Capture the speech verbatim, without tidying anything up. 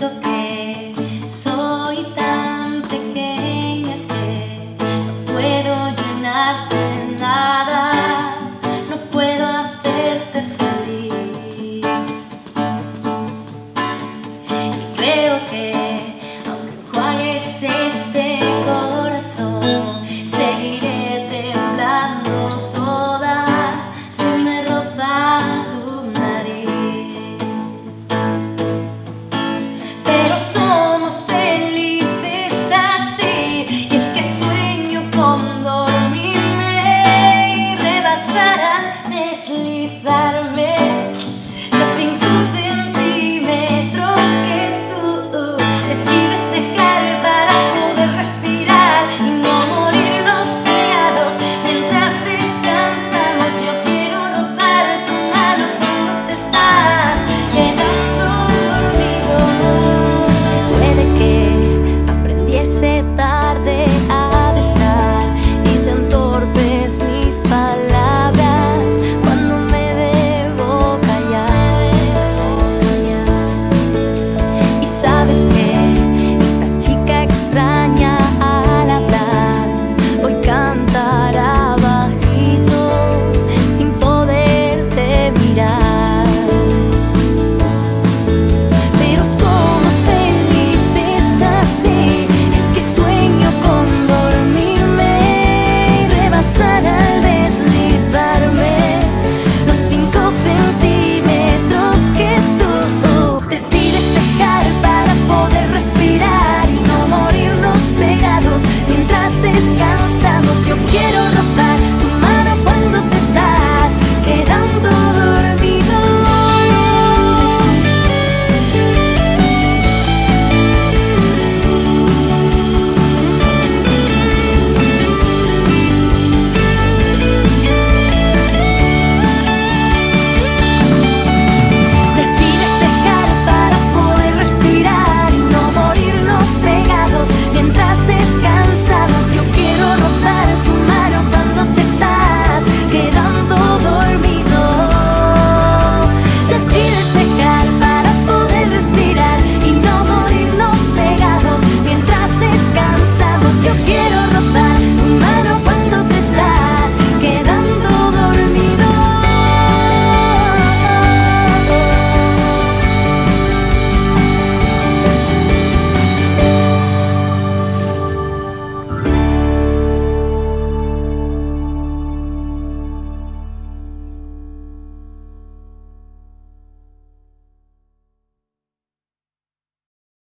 Pienso que soy tan pequeña que no puedo llenarte de nada, no puedo hacerte feliz. Y creo que aunque enjuagues este corazón, seguiré temblando toda si me roza tu nariz. Pero somos felices así, y es que sueño con dormirme y rebasar al deslizarme los cinco centímetros que tú decides dejar para poder respirar y no morirnos pegados mientras descansamos. Yo quiero rozar tu mano, tú te estás quedando dormido. Puede que aprendiese tarde a besar y sean torpes mis palabras cuando me debo callar. Y sabes que esta chica extraña al hablar hoy cantará bajito sin poderte mirar.